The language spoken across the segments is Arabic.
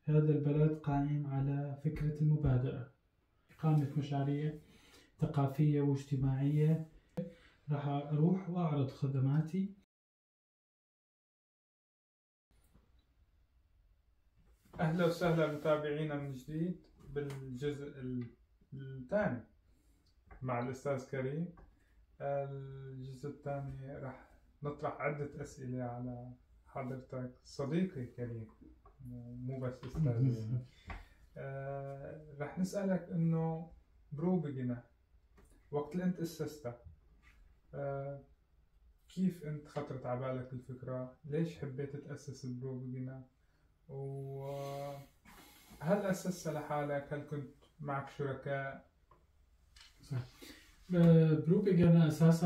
هذا البلد قائم على فكرة المبادرة، إقامة مشاريع ثقافية واجتماعية. راح أروح وأعرض خدماتي. أهلا وسهلا متابعينا من جديد بالجزء الثاني مع الأستاذ كريم. الجزء الثاني راح نطرح عدة أسئلة على حضرتك صديقي كريم، مو بس أستاذ. راح نسألك إنه برو بيجينا وقت اللي أنت أسستها، كيف أنت خطرت على بالك الفكرة؟ ليش حبيت تأسس برو بيجينا؟ وهل أسستها لحالك؟ هل كنت معك شركاء؟ صح. برو بيجينا أساسا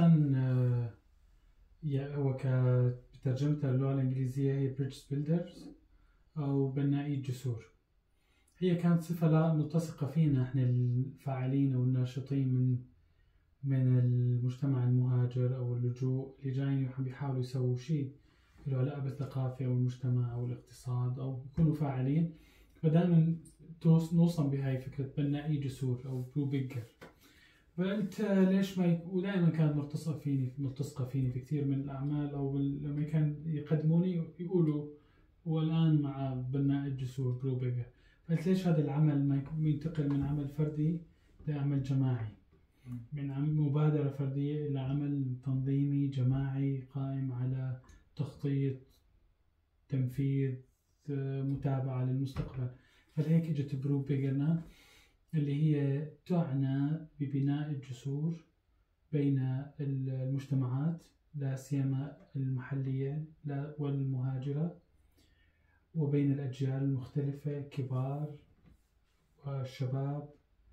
هو بترجمتها للغة الإنجليزية هي بريدج بيلدرز أو بنائي الجسور. هي كانت صفة لا ملتصقة فينا احنا الفاعلين أو الناشطين من المجتمع المهاجر أو اللجوء اللي جايين بيحاولوا يسووا شيء له علاقة بالثقافة أو المجتمع أو الاقتصاد أو يكونوا فاعلين، فدائما نوصل بهاي فكرة بنائي جسور أو برو بيجر. فأنت ليش ما ودائما كانت ملتصقة فيني في كثير من الأعمال، أو لما كان يقدموني يقولوا والآن مع بناء الجسور برو بيجر. فقلت ليش هذا العمل ما ينتقل من عمل فردي لعمل جماعي، من مبادرة فردية إلى عمل تنظيمي جماعي قائم على تخطيط، تنفيذ، متابعة للمستقبل. فلهيك اجت برو بيجرنا اللي هي تعنى ببناء الجسور بين المجتمعات لا سيما المحلية والمهاجرة، وبين الأجيال المختلفة، كبار والشباب،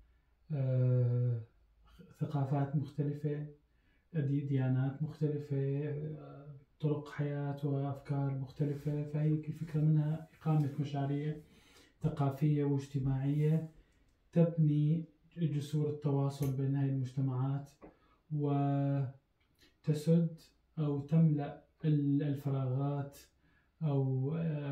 ثقافات مختلفة، ديانات مختلفة، طرق حياة وأفكار مختلفة. فهي الفكرة منها إقامة مشاريع ثقافية واجتماعية تبني جسور التواصل بين هذه المجتمعات وتسد أو تملأ الفراغات أو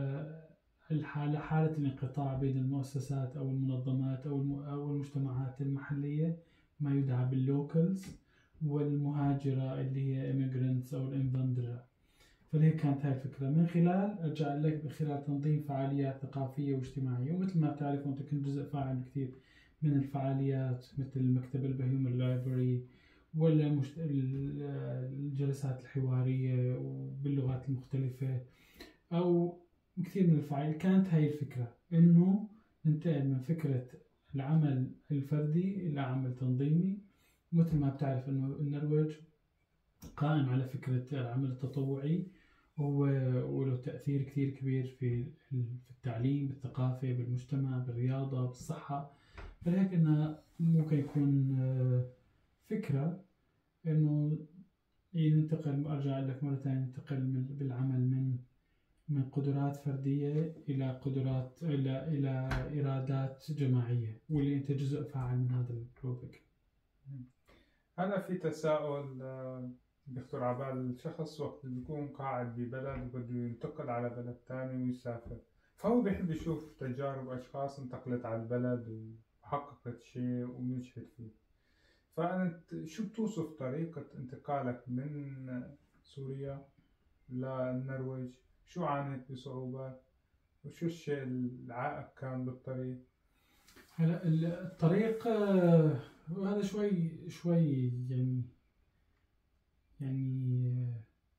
حالة الانقطاع بين المؤسسات أو المنظمات أو المجتمعات المحلية، ما يدعى باللوكلز، والمهاجرة اللي هي immigrants أو الانفاندرة. فلهيك كانت هاي الفكرة من خلال أرجع لك بخلال تنظيم فعاليات ثقافية واجتماعية. ومثل ما بتعرف وأنت كنت جزء فاعل كثير من الفعاليات مثل المكتبة البهيومن لايبرري ولا الجلسات الحوارية وباللغات المختلفة أو كثير من الفعاليات. كانت هاي الفكرة إنه ننتقل من فكرة العمل الفردي إلى عمل تنظيمي. مثل ما بتعرف إنه النرويج قائم على فكرة العمل التطوعي، وله تأثير كثير كبير في التعليم، بالثقافة، بالمجتمع، بالرياضة، بالصحة. فلهيك إنه ممكن يكون فكرة إنه ننتقل، أرجع لك مرة ثانية، ننتقل بالعمل من قدرات فردية إلى قدرات إلى إرادات جماعية، واللي أنت جزء فاعل من هذا البروجكت. هلا في تساؤل بيخطر على بال الشخص وقت اللي بيكون قاعد ببلد وبده ينتقل على بلد تاني ويسافر، فهو بيحب يشوف تجارب أشخاص انتقلت على البلد وحققت شيء ونجحت فيه. فأنت شو بتوصف طريقة انتقالك من سوريا للنرويج؟ شو عانيت بصعوبات وشو الشيء العائق كان بالطريق؟ هلا الطريق هذا شوي يعني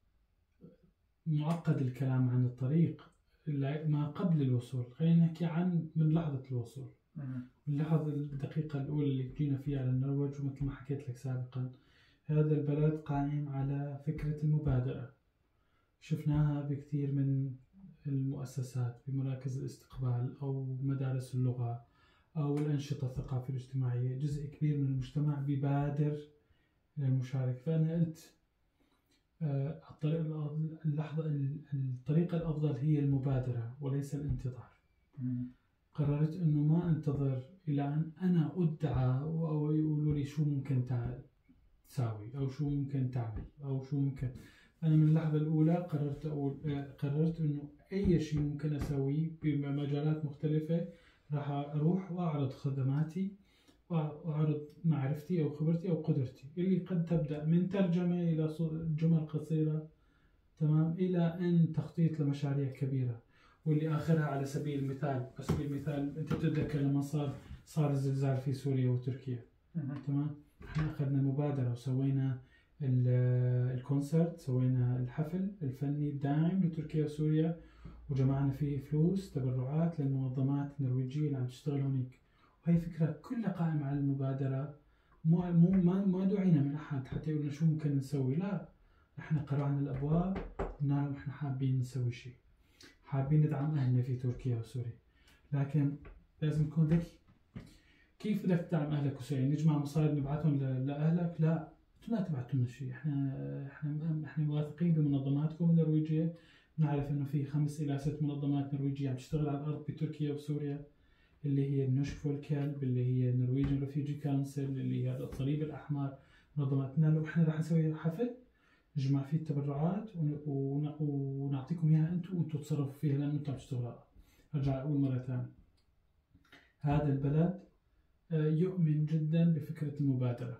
معقد الكلام عن الطريق ما قبل الوصول. خلينا نحكي عن من لحظة الوصول، من لحظة الدقيقة الأولى اللي جينا فيها على النرويج. ومثل ما حكيت لك سابقا، هذا البلد قائم على فكرة المبادرة. شفناها بكثير من المؤسسات، بمراكز الاستقبال أو مدارس اللغة أو الأنشطة الثقافية الاجتماعية. جزء كبير من المجتمع بيبادر للمشاركة. فأنا قلت الطريقة الأفضل هي المبادرة وليس الانتظار. قررت أنه ما أنتظر إلى أن أنا أدعى أو يقولوا لي شو ممكن تساوي أو شو ممكن تعمل أو شو ممكن. أنا من اللحظة الأولى قررت إنه أي شيء ممكن أسويه بمجالات مختلفة راح أروح وأعرض خدماتي وأعرض معرفتي أو خبرتي أو قدرتي اللي قد تبدأ من ترجمة إلى جمل قصيرة، تمام، إلى أن تخطيط لمشاريع كبيرة. واللي آخرها على سبيل المثال أنت تتذكر لما صار الزلزال في سوريا وتركيا، تمام، احنا أخذنا مبادرة وسوينا الكونسرت، سوينا الحفل الفني الداعم لتركيا وسوريا، وجمعنا فيه فلوس تبرعات للمنظمات النرويجية اللي عم تشتغل هونيك. وهي فكرة كلها قائمة على المبادرة. ما دعينا من أحد حتى يقولنا شو ممكن نسوي، لا، احنا قرعنا الأبواب قلنا لهم احنا حابين نسوي شيء، حابين ندعم أهلنا في تركيا وسوريا، لكن لازم نكون ذكي. كيف بدك تدعم أهلك وسوريا؟ نجمع مصاري نبعثهم لأهلك؟ لا، لا تبعتوا لنا شيء. احنا واثقين بمنظماتكم النرويجية، نعرف انه في 5 إلى 6 منظمات نرويجية عم تشتغل على الأرض بتركيا وسوريا، اللي هي النشف والكلب، اللي هي النرويجن ريفيجي كونسل، اللي هي الصليب الأحمر، منظماتنا. لو احنا راح نسوي حفل نجمع فيه التبرعات ونعطيكم اياها انتم وانتم تصرفوا فيها لانه انتم عم تشتغلوا. ارجع اقول مرة ثانية، هذا البلد يؤمن جدا بفكرة المبادرة،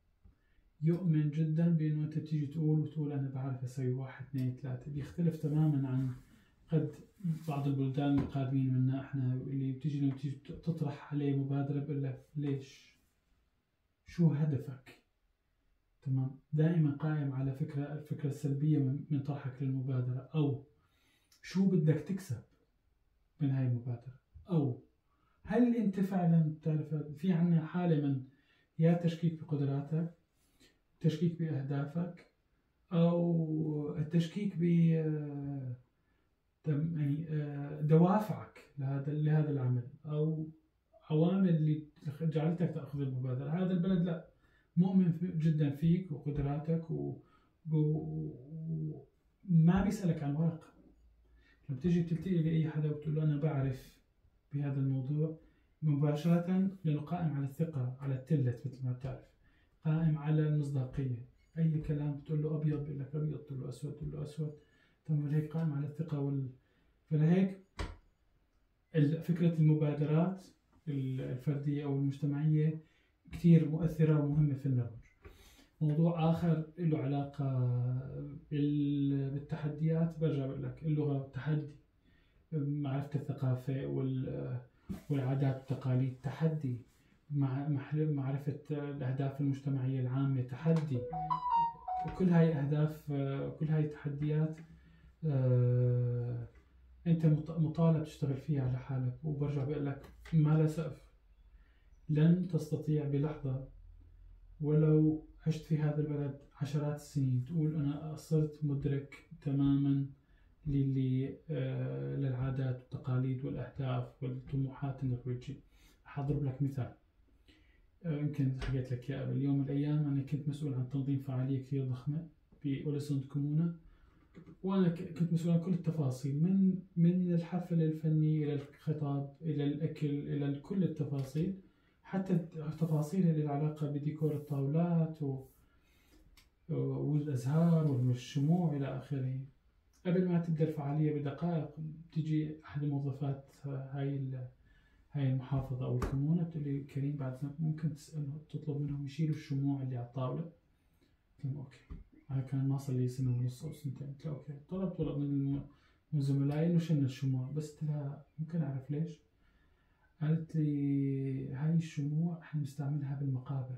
يؤمن جدا بأنه أنت تيجي تقول أنا بعرف أسوي 1 2 3. بيختلف تماما عن قد بعض البلدان القادمين منا احنا، اللي بتيجي لما تيجي تطرح عليه مبادرة بقول لك ليش؟ شو هدفك؟ تمام، دائما قائم على الفكرة السلبية من طرحك للمبادرة، أو شو بدك تكسب من هاي المبادرة، أو هل أنت فعلا تعرف في عنا حالة من يا تشكيك بقدراتك، تشكيك بأهدافك، أو التشكيك ب يعني دوافعك لهذا العمل، أو عوامل اللي جعلتك تأخذ المبادرة. هذا البلد لا، مؤمن جدا فيك وقدراتك وما بيسألك عن ورق. لما تيجي بتلتقي بأي حدا وتقول له أنا بعرف بهذا الموضوع مباشرة، لأنه قائم على الثقة، على التلت مثل ما بتعرف، قائم على المصداقية. أي كلام تقول له أبيض بيقول لك أبيض، تقول له أسود تقول له أسود. تمام، هيك قائم على الثقة فلهيك فكرة المبادرات الفردية أو المجتمعية كتير مؤثرة ومهمة في النرويج. موضوع آخر له علاقة بالتحديات، برجع بقول لك اللغة تحدي، معرفة الثقافة والعادات والتقاليد تحدي، معرفة الأهداف المجتمعية العامة تحدي. كل هاي أهداف، كل هاي تحديات أنت مطالب تشتغل فيها على حالك. وبرجع بقول لك ما لا سقف، لن تستطيع بلحظة ولو عشت في هذا البلد عشرات السنين تقول أنا صرت مدرك تماما للعادات والتقاليد والأهداف والطموحات النرويجية. أضرب لك مثال، يمكن حكيت لك إياه قبل. يوم من الأيام أنا كنت مسؤول عن تنظيم فعالية كثير ضخمة بأولسند كومونا، وأنا كنت مسؤول عن كل التفاصيل، من الحفل الفني إلى الخطاب إلى الأكل إلى كل التفاصيل، حتى التفاصيل اللي لها علاقة بديكور الطاولات والأزهار والشموع إلى آخره. قبل ما تبدأ الفعالية بدقائق بتيجي أحد الموظفات هاي المحافظة أو الكمونة بتقول لي كريم بعد ممكن تطلب منهم يشيلوا الشموع اللي على الطاولة؟ قلت لهم أوكي. هاي كان ما صار لي سنة ونص أو سنتين. قلت لها أوكي. طلب من زملائي إنه شلنا الشموع، بس قلت لها ممكن أعرف ليش؟ قالت لي هاي الشموع احنا بنستعملها بالمقابر.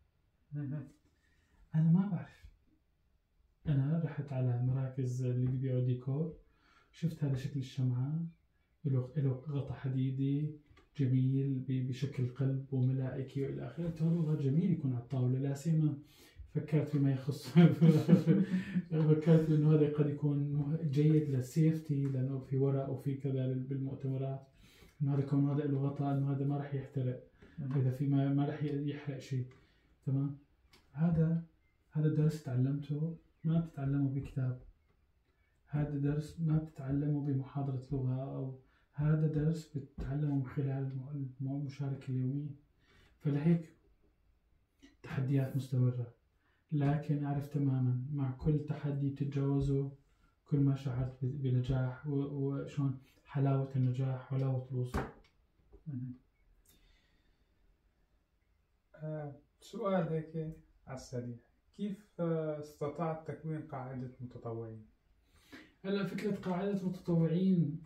أنا ما بعرف. أنا رحت على مراكز اللي بيبيعوا ديكور، شفت هذا شكل الشمعة، له غطاء حديدي جميل بشكل قلب وملائكي والى اخره. قلت هذا جميل يكون على الطاوله، لا سيما فكرت فيما يخص فكرت انه هذا قد يكون جيد للسيفتي، لانه في ورق وفي كذا بالمؤتمرات، انه هذا كون هذا له غطاء انه هذا ما راح يحترق، اذا في ما راح يحرق شيء. تمام، هذا درس تعلمته ما بتتعلمه بكتاب، هذا درس ما بتتعلمه بمحاضرة لغة، أو هذا درس بتتعلمه من خلال المشاركة اليومية. فلهيك تحديات مستمرة، لكن أعرف تماما مع كل تحدي بتتجاوزه كل ما شعرت بنجاح وشون حلاوة النجاح وحلاوة الوصول. سؤال هيك على السريع، كيف استطعت تكوين قاعدة متطوعين؟ هلا فكرة قاعدة متطوعين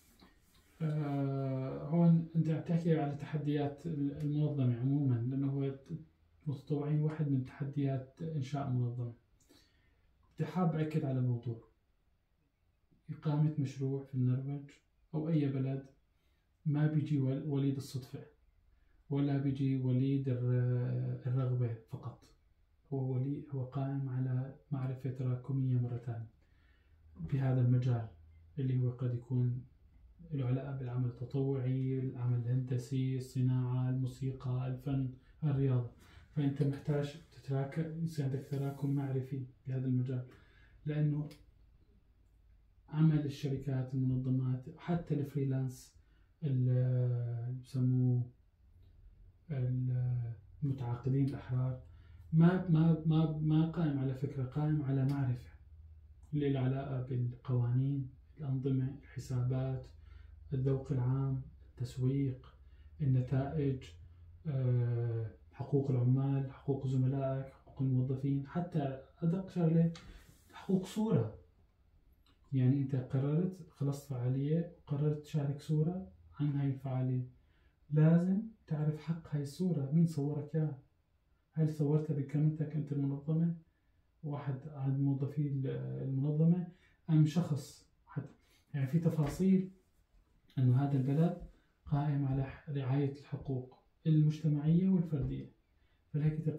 هون أنت عم تحكي على تحديات المنظمة عموما، لأنه هو متطوعين واحد من تحديات إنشاء منظمة. بدي حاب أكد على موضوع إقامة مشروع في النرويج أو أي بلد ما بيجي وليد الصدفة ولا بيجي وليد الرغبة فقط، هو قائم على معرفة تراكمية مرة ثانية بهذا المجال اللي هو قد يكون له علاقة بالعمل التطوعي، العمل الهندسي، الصناعة، الموسيقى، الفن، الرياضة. فأنت محتاج يصير عندك تراكم معرفي بهذا المجال، لأنه عمل الشركات المنظمات حتى الفريلانس اللي بسموه المتعاقدين الأحرار ما قائم على فكرة، قائم على معرفة اللي له علاقة بالقوانين، الأنظمة، الحسابات، الذوق العام، التسويق، النتائج، حقوق العمال، حقوق زملائك، حقوق الموظفين، حتى أدق شغلة حقوق صورة. يعني أنت قررت خلصت فعالية وقررت تشارك صورة عن هاي الفعالية، لازم تعرف حق هاي الصورة، مين صورك إياها، هل صورتها بكاميرتك أنت المنظمة، واحد عند موظفي المنظمة، أم شخص حتى. يعني في تفاصيل أنه هذا البلد قائم على رعاية الحقوق المجتمعية والفردية. فلهيك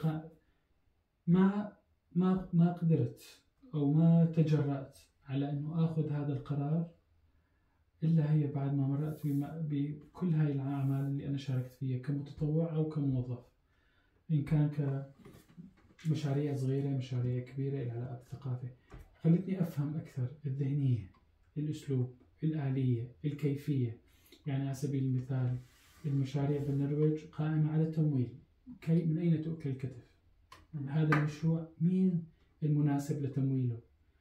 ما قدرت أو ما تجرأت على أنه أخذ هذا القرار إلا هي بعد ما مرأت بكل هاي الأعمال اللي أنا شاركت فيها كمتطوع أو كموظف، إن كان كمشاريع صغيرة مشاريع كبيرة العلاقة بالثقافة. خلتني أفهم أكثر الذهنية، الأسلوب، الآلية، الكيفية. يعني على سبيل المثال المشاريع بالنرويج قائمة على التمويل، من أين تؤكل الكتف؟ هذا المشروع مين المناسب لتمويله؟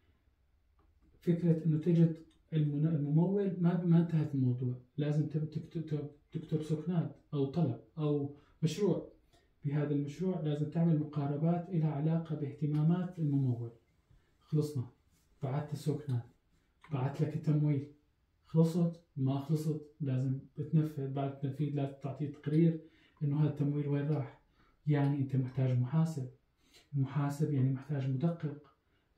فكرة أنه تجد الممول ما انتهت الموضوع، لازم تكتب سكنات أو طلب أو مشروع. بهذا المشروع لازم تعمل مقاربات إلى علاقة باهتمامات الممول. خلصنا، بعت السكنات، بعت لك التمويل، خلصت ما خلصت لازم تنفذ، بعد التنفيذ لازم تعطيه تقرير إنه هذا التمويل وين راح. يعني أنت محتاج محاسب يعني محتاج مدقق،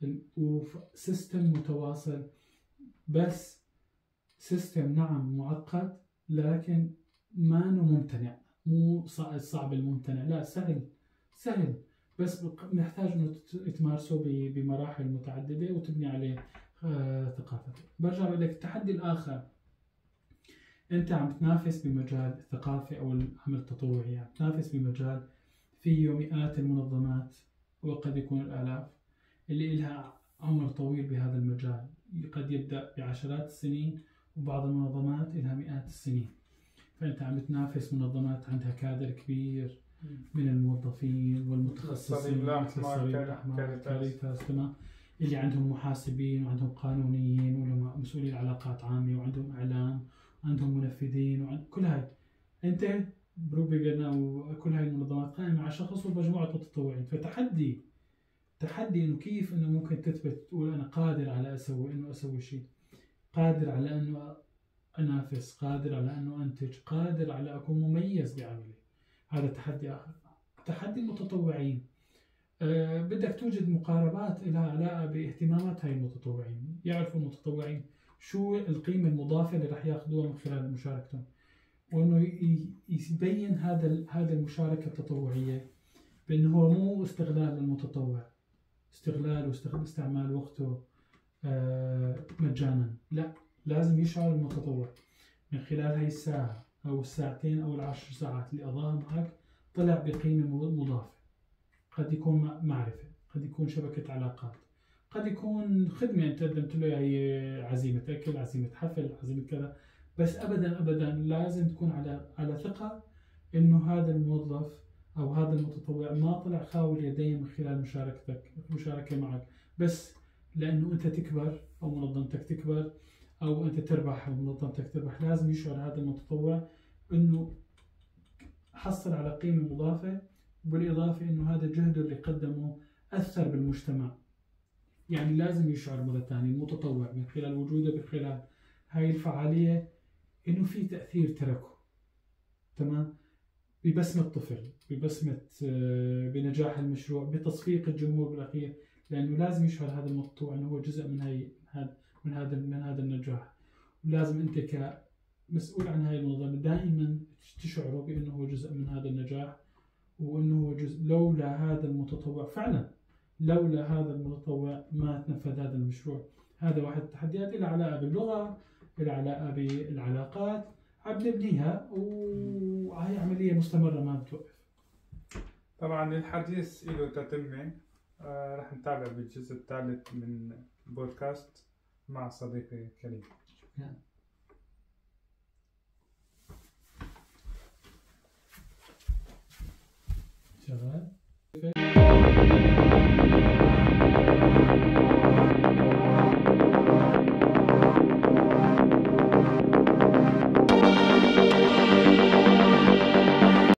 وسيستم متواصل. بس سيستم نعم معقد لكن ما ممتنع، مو صعب الممتنع، لا سهل بس نحتاج انه تمارسه بمراحل متعددة وتبني عليه ثقافة. برجع بقول لك التحدي الآخر، أنت عم تنافس بمجال الثقافة أو العمل التطوعي، عم تنافس بمجال فيه مئات المنظمات وقد يكون الآلاف اللي لها عمر طويل بهذا المجال، قد يبدأ بعشرات السنين وبعض المنظمات لها مئات السنين. فأنت عم تنافس منظمات عندها كادر كبير من الموظفين والمتخصصين، مثل الصليب الأحمر، كاريتاس، تمام، اللي عندهم محاسبين وعندهم قانونيين ومسؤولين علاقات عامة وعندهم إعلام وعندهم منفذين كل هاي. أنت بروبيجن أو كل هاي المنظمات قائمة على شخص ومجموعة متطوعين. فتحدي إنه كيف إنه ممكن تثبت تقول أنا قادر على أسوي شيء، قادر على إنه أنافس، قادر على أنه أنتج، قادر على أكون مميز بعملي. هذا تحدي آخر. تحدي المتطوعين، بدك توجد مقاربات لها علاقة باهتمامات هاي المتطوعين، يعرفوا المتطوعين شو القيمة المضافة اللي رح ياخذوها من خلال مشاركتهم، وإنه يبين هذا المشاركة التطوعية بأنه هو مو استغلال للمتطوع، استعمال وقته مجانا، لا، لازم يشعر المتطوع من خلال هاي الساعة أو الساعتين أو العشر ساعات اللي قضاها معك طلع بقيمة مضافة. قد يكون معرفة، قد يكون شبكة علاقات، قد يكون خدمة أنت قدمت له، هي عزيمة أكل، عزيمة حفل، عزيمة كذا. بس أبدا لازم تكون على ثقة إنه هذا الموظف أو هذا المتطوع ما طلع خاوي اليدين من خلال مشاركة معك، بس لأنه أنت تكبر أو منظمتك تكبر أو أنت تربح أو منظمتك تربح، لازم يشعر هذا المتطوع أنه حصل على قيمة مضافة، بالإضافة أنه هذا جهده اللي قدمه أثر بالمجتمع. يعني لازم يشعر مرة ثانية المتطوع من خلال وجوده بخلال هاي الفعالية إنه في تأثير تركه، تمام، ببسمة طفل، ببسمة بنجاح المشروع، بتصفيق الجمهور بالأخير، لأنه لازم يشعر هذا المتطوع إنه هو جزء من هذا النجاح. ولازم أنت كمسؤول عن هاي المنظمة دائما تشعره بأنه هو جزء من هذا النجاح، وأنه هو جزء. لولا هذا المتطوع فعلا، لولا هذا المتطوع ما تنفذ هذا المشروع. هذا واحد التحديات اللي علاقة باللغة، اللي علاقة بالعلاقات، عم نبنيها وهي عملية مستمرة ما بتوقف. طبعا الحديث له تتمة، رح نتابع بالجزء الثالث من بودكاست مع صديقي كريم. شغال.